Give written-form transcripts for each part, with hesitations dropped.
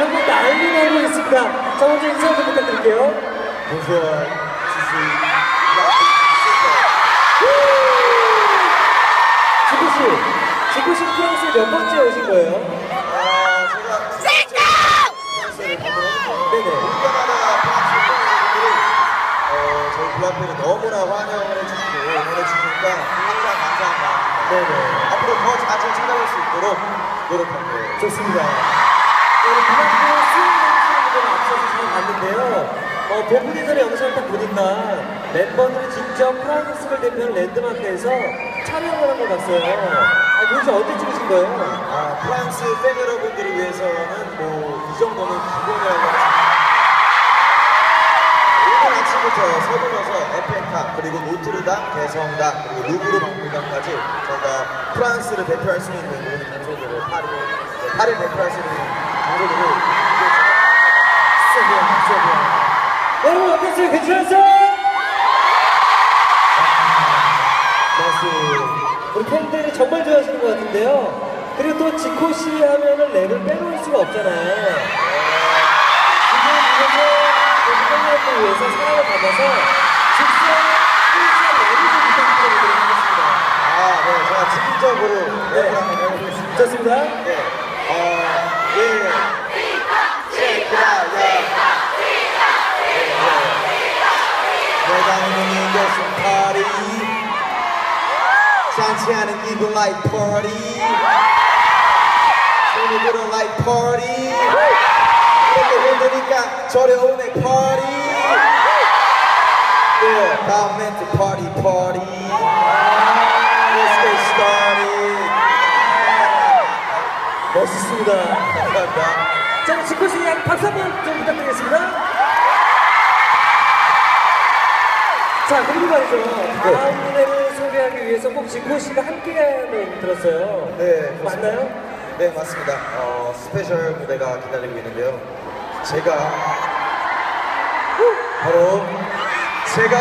정말 난리 나고 있습니다. 자, 먼저 인사 좀 부탁드릴게요. Bonsoir, 지코 씨 프랑스에 몇 번째 오신 거예요? 제가 프랑스를 방문했는데 네네. 올 때마다 프랑스 분들이 저희 블라페를 너무나 환영을 해주시고 응원해주시니까 항상 감사한 마음입니다. 네네. 앞으로 더 자주 찾아올 수 있도록 노력할 거예요. 좋습니다. 우리 블라페 수행 분들을 앞서서 잘 봤는데요. 보기 전에 영상을 딱 보니까 멤버들이 직접 프랑스를 대표하는 랜드마크에서 촬영을 한 걸 봤어요. 도대체 어디 찍으신 거예요? 프랑스 팬 여러분들을 위해서는 뭐 이 정도는 기본이라고 오늘 아침부터 서둘러서 에펠탑 그리고 노트르담, 대성당 그리고 루브르 박물관까지 저희가 프랑스를 대표할 수 있는 모든 장소들을 파리를 대표할 수 있는 장소들을 세비야. 여러분 어땠어요? 괜찮았어요? 우리 팬들이 정말 좋아하시는 것 같은데요. 그리고 또 지코 씨 하면은 랩을 빼놓을 수가 없잖아요. 지금 팬분들 위해서 사랑을 담아서 직접 랩을 좀 부탁드리도록 하겠습니다. 네, 제가 직접적으로 랩을 한번 해보겠습니다. 좋습니다. 네, 내가 있는 이것은 파리 잔치하는 이거 like party 손을 들어 like party 이렇게 흔드니까 저려오네 party yeah, 다음 멘트 party party let's get started 멋있습니다. 감사합니다. 자, 지코 씨 박수 한번 좀 부탁드리겠습니다. 자, 그리고 말이죠. 다음 무대를 소개하기 위해서 꼭 지코 씨가 함께하는 들었어요. 네, 맞나요? 네, 맞습니다. 스페셜 무대가 기다리고 있는데요. 제가 바로 제가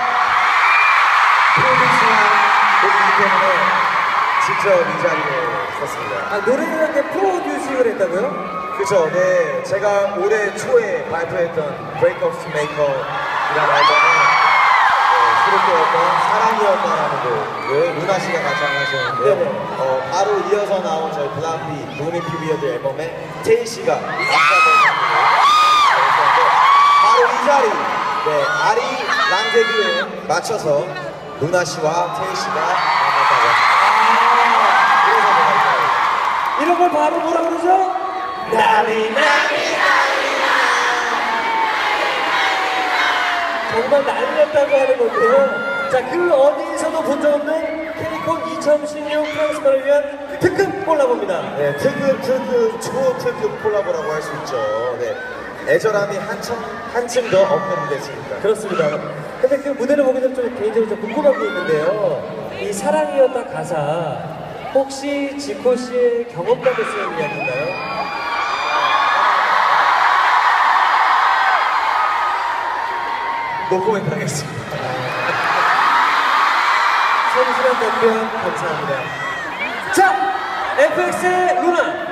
프로듀스한 곡이기 때문에 직접 이 자리에 있었습니다. 노래를 할 때 프로듀싱을 했다고요? 그렇죠. 네, 제가 올해 초에 발표했던 Break Up to Make Up 이라는 앨범에 수록되었던 사랑이었다라는 곡을 루나 씨가 가창하셨는데요. 바로 이어서 나온 저희 블라피 루니 피비어드 앨범에 테이 씨가 남자분이었는데 바로 이 자리, 네, 아리 랑데뷰에 맞춰서 루나 씨와 테이 씨가 만났다고 합니다. 그래서 제가 이런 걸 바로 뭐라 그러죠? 나리 정말 난리 났다고 하는 건데요. 자, 그 어디에서도 본 적 없는 캐리콘 2016 프랑스만을 위한 특급 콜라보입니다. 네, 초특급 콜라보라고 할 수 있죠. 네, 애절함이 한층 더 업그레이드됐습니다. 그렇습니다. 근데 그 무대를 보기 전에 좀 개인적으로 좀 궁금한 게 있는데요. 이 사랑이었다 가사 혹시 지코 씨의 경험담에 쓰는 이야기인가요? 노코멘트 하겠습니다. 성실한 답변 감사합니다. 자, FX의 루나